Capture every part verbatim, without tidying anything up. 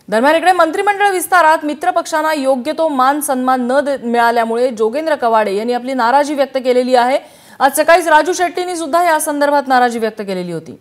दरम्यान इकडे मंत्रिमंडळ विस्तारात मित्रपक्षांना योग्य तो मान सन्मान न मिळाल्यामुळे जोगेंद्र कवाडे यांनी आपली नाराजी व्यक्त केलेली आहे। आज सकाळीच राजू शेट्टींनी सुद्धा या संदर्भात नाराजी व्यक्त केलेली होती।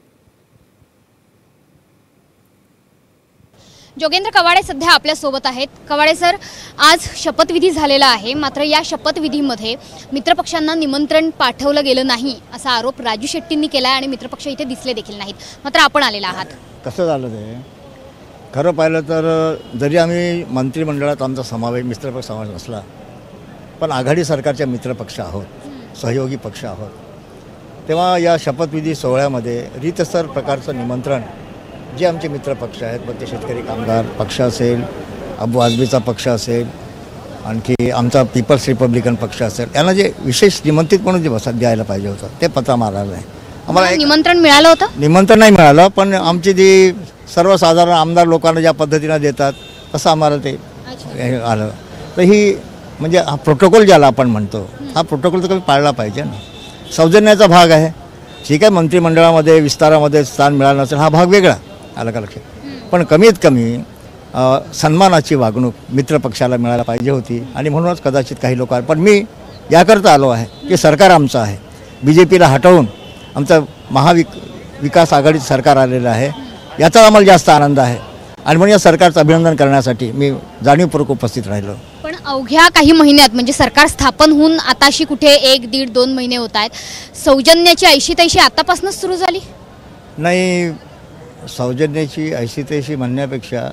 जोगेंद्र कवाडे सध्या आपल्या सोबत आहेत। कवाडे सर, आज शपथविधी झालेला आहे, मात्र या शपथविधीमध्ये मित्रपक्षांना निमंत्रण पाठवलं गेलं नाही असा आरोप राजू शेट्टींनी केला आणि मित्रपक्ष इथे दिसले देखील नाहीत, मात्र आपण आलेला आहात। कसं झालं ते खरं पाहिलं तर जरी आम्ही मंत्रिमंडळात आमचा समावेश मित्रपक्ष समावेश असला, पण आघाडी सरकारच्या मित्रपक्ष आहोत, सहयोगी पक्ष आहोत, तेव्हा या शपथविधी सोहळ्यामध्ये रीतसर प्रकारचं निमंत्रण जे आमचे मित्रपक्ष आहेत, मग ते शेतकरी कामगार पक्ष असेल, अबू आजमीचा पक्ष असेल, आणखी आमचा पीपल्स रिपब्लिकन पक्ष असेल, यांना जे विशेष निमंत्रित म्हणून जे बसा द्यायला पाहिजे होतं ते पत्र मारायला नाही। आम्हाला निमंत्रण मिळालं होतं? निमंत्रण नाही मिळालं, पण आमची जी सर्वसाधारण आमदार लोकांना ज्या पद्धतीनं देतात तसं आम्हाला ते आलं। तर ही म्हणजे हा प्रोटोकॉल ज्याला आपण म्हणतो, हा प्रोटोकॉल तर कमी पाळला पाहिजे ना। सौजन्याचा भाग आहे, ठीक आहे, मंत्रिमंडळामध्ये विस्तारामध्ये स्थान मिळालं नसेल हा भाग वेगळा आला का लक्षात, पण कमीत कमी सन्मानाची वागणूक मित्रपक्षाला मिळायला पाहिजे होती। आणि म्हणूनच कदाचित काही लोक, पण मी याकरता आलो आहे की सरकार आमचं आहे, बी जे पीला हटवून आमचं महाविक विकास आघाडीचं सरकार आलेलं आहे, याचा आम्हाला जास्त आनंद आहे आणि म्हणून या सरकारचं अभिनंदन करण्यासाठी मी जाणीवपूर्वक उपस्थित राहिलो। पण अवघ्या काही महिन्यात म्हणजे सरकार स्थापन होऊन आताशी कुठे एक दीड दोन महिने होत आहेत, सौजन्याची ऐशी तैशी आतापासूनच सुरू झाली? नाही, सौजन्याची ऐशी तैशी म्हणण्यापेक्षा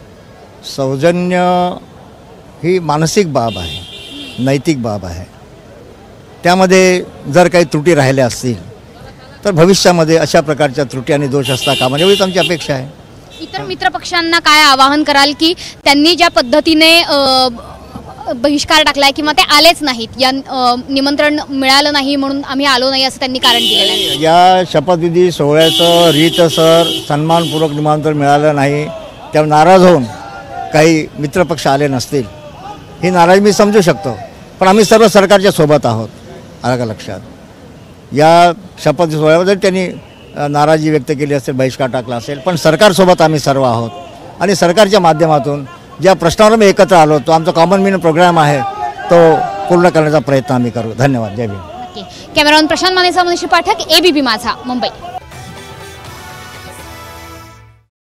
सौजन्य ही मानसिक बाब आहे, नैतिक बाब आहे। त्यामध्ये जर काही त्रुटी राहिल्या असतील तर भविष्यामध्ये अशा प्रकारच्या त्रुटी आणि दोष असता कामा नये, एवढीच आमची अपेक्षा आहे। इतर मित्रपक्षांना काय आवाहन कराल की त्यांनी ज्या पद्धतीने बहिष्कार टाकलाय किंवा ते आलेच नाहीत, या निमंत्रण मिळालं नाही म्हणून आम्ही आलो नाही असं त्यांनी कारण दिलेलं आहे? या शपथविधी सोहळ्याचं रीतसर सन्मानपूर्वक निमंत्रण मिळालं नाही, त्यावर नाराज होऊन काही मित्रपक्ष आले नसतील, ही नाराजी मी समजू शकतो, पण आम्ही सर्व सरकारच्या सोबत आहोत, आलं का लक्षात। या शपथ सोहळ्यावर जर त्यांनी नाराजी व्यक्त केली असेल, बहिष्कार टाकला असेल, पण सरकारसोबत आम्ही सर्व आहोत आणि सरकारच्या माध्यमातून ज्या प्रश्नावर मी एकत्र आलो, तो आमचा कॉमन मीन प्रोग्राम आहे, तो पूर्ण करण्याचा प्रयत्न आम्ही करू। धन्यवाद, जय भीम। कॅमेरामॅन प्रशांत मानेचा मनीष पाठक, एबीपी माझा, मुंबई।